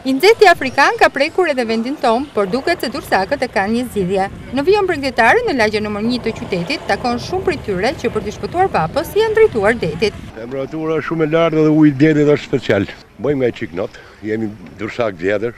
Inxheti afrikan ka prekur edhe vendin tonë, por duket se dursakët e kanë një zgjidhje. Në vijën bregdetare në lagjen nr. 1 të qytetit takon shumë prej tyre që për të shpëtuar vapës janë drejtuar detit. Temperatura është shumë e lartë dhe uji i detit është special. Bëjmë nga çik not, jemi dursak vjetër.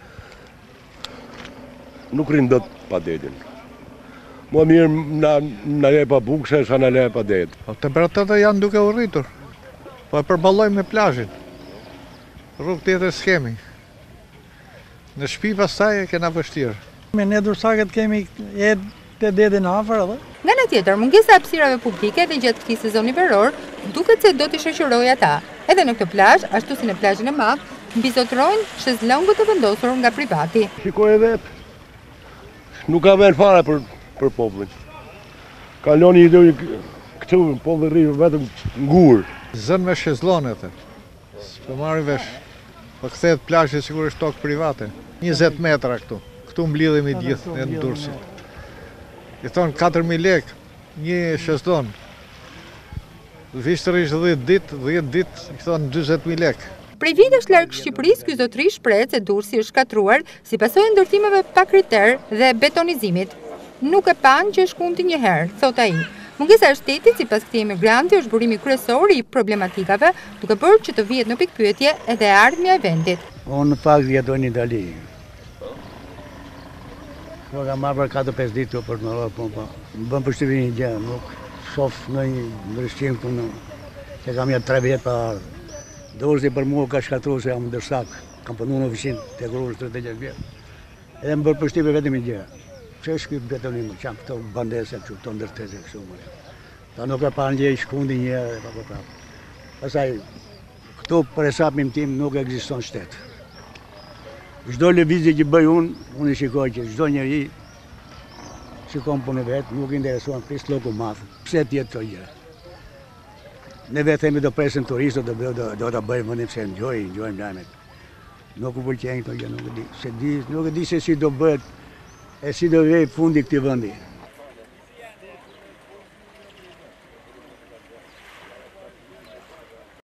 Nuk rrim dot pa detin. Më mirë na le pa bukë se sa na le pa det. Temperaturat janë duke u rritur. Po e përballojmë me plazhin. Rrugë tjetër s'kemi. Në shtëpi pastaj e kena vështirë. Ne dursakët kemi të detin afër edhe. Nga ana tjetër, mungesa e hapësirave publike dhe gjatë këtij sezoni veror duket se do t'i shoqërojë ata. Edhe në këtë plazh, ashtu si në plazhin e madh, mbizotërojnë shezlongët e vendosur nga privati. Shikoj vet. Nuk ka vend fare për popullin. Kaloni këtu po rri vetëm ngur. Zën me shezllonet. Po marrin vesh. Po kthehet plazhi sigurisht tokë private. 20 metra këtu. Këtu mblidhemi gjithë në Durrësit. I thon 4000 lekë një shezllon. Vishtërisht 10 ditë i thon 40000 lekë. Prej vitesh larg Shqipërisë, ky zotëri shpreh se Durrësi është shkatruar si pasojë ndërtimeve pa kriter dhe betonizimit. Nuk e pan që shkundi një herë, thot ai. Mungesa e shtetit sipas këtij emigranti është burimi kryesor i problematikave, duke bërë që të vihet në pikpyetje edhe ardhmja e vendit. Unë në fakt jetoj në Itali. Po kam marrë për 4-5 ditë për të marrë punë. Më bën përshtypje një gjë, nuk shoh ndonjë ndryshim këtu se kam jetë 3 vjet pa ardhur. Durrësi për mua ka shkatruar se jam ndërsak, kam punuar në oficinë tek rrugës 36 vjet. Edhe më bën përshtypje vetëm një gjë. Që është këtë betonim, që janë këto bandese, këto ndërtese, kështu më. Ta nuk e panë gjej shkundi një edhe pa prapë. Pastaj, këtu për hesabin tim nuk ekziston shtet. Çdo lëvizje që bëj unë i shikoj që çdo njeri shikon punën vet, nuk i interesuan pis lloku madh. Pse të jetë këto gjë? Ne vetë themi do presim turistët, do ta bëjmë vendin pse enjoyim lajmet. Nuk u pëlqejnë këto gjë, nuk e di se si do bëhet. E si do vej fundi këtij vendi.